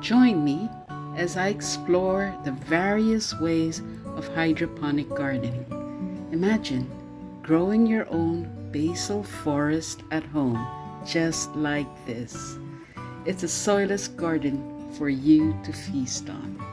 Join me as I explore the various ways of hydroponic gardening. Imagine growing your own basil forest at home, just like this. It's a soilless garden for you to feast on.